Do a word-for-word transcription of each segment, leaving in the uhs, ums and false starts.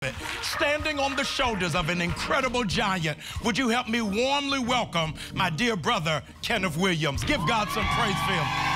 prophet, standing on the shoulders of an incredible giant. Would you help me warmly welcome my dear brother, Kenneth Williams? Give God some praise for him.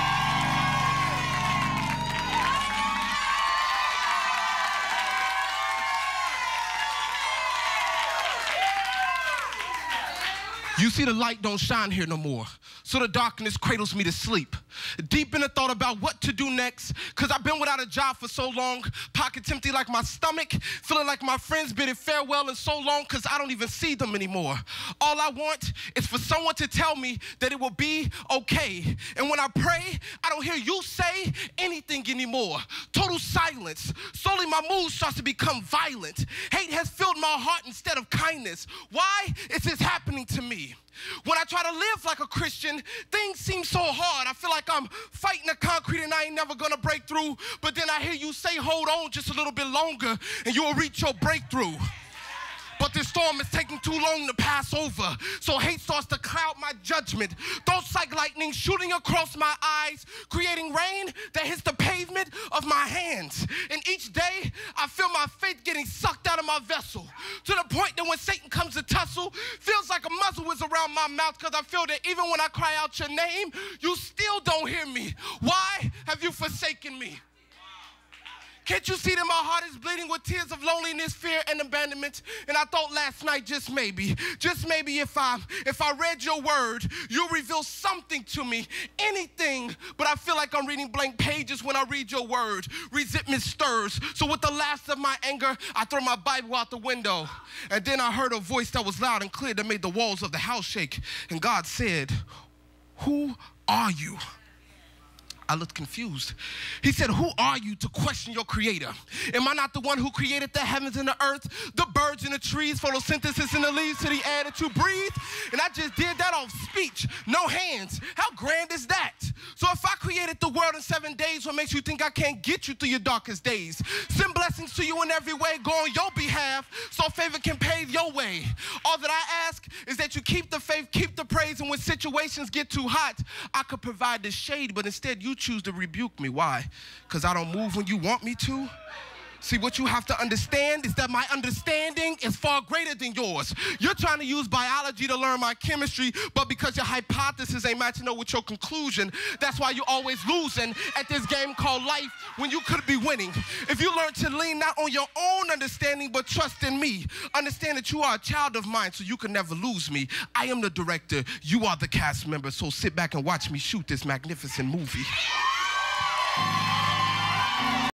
You see, the light don't shine here no more, so the darkness cradles me to sleep. Deep in the thought about what to do next, cause I've been without a job for so long, pockets empty like my stomach, feeling like my friends bidded farewell in so long, cause I don't even see them anymore. All I want is for someone to tell me that it will be okay. And when I pray, I don't hear you say anything anymore. Total silence. Slowly my mood starts to become violent. Hate has filled my heart instead of kindness. Why is this happening to me? When I try to live like a Christian, things seem so hard. I feel like I'm fighting the concrete and I ain't never gonna break through. But then I hear you say, hold on just a little bit longer and you will reach your breakthrough. But this storm is taking too long to pass over, so hate starts to cloud my judgment. Thoughts like lightning shooting across my eyes, creating rain that hits the pavement of my hands. And each day, I feel my faith getting sucked out of my vessel, to the point that when Satan comes to tussle, feels like a muzzle is around my mouth, because I feel that even when I cry out your name, you still don't hear me. Why have you forsaken me? Can't you see that my heart is bleeding with tears of loneliness, fear, and abandonment? And I thought last night, just maybe, just maybe if I, if I read your word, you'll reveal something to me, anything. But I feel like I'm reading blank pages when I read your word. Resentment stirs. So with the last of my anger, I throw my Bible out the window. And then I heard a voice that was loud and clear that made the walls of the house shake. And God said, "Who are you?" I looked confused. He said, "Who are you to question your creator? Am I not the one who created the heavens and the earth, the birds and the trees, photosynthesis and the leaves to the air that you breathe?" And I just did that off speech, no hands. How grand is that? So if I created the world in seven days, what makes you think I can't get you through your darkest days? Send blessings to you in every way, go on your behalf, so favor can pave your way. All that I ask is that you keep the faith, keep the praise, and when situations get too hot, I could provide the shade, but instead you choose to rebuke me. Why? Because I don't move when you want me to? See, what you have to understand is that my understanding is far greater than yours. You're trying to use biology to learn my chemistry, but because your hypothesis ain't matching up with your conclusion, that's why you're always losing at this game called life when you could be winning. If you learn to lean not on your own understanding, but trust in me, understand that you are a child of mine, so you can never lose me. I am the director, you are the cast member, so sit back and watch me shoot this magnificent movie.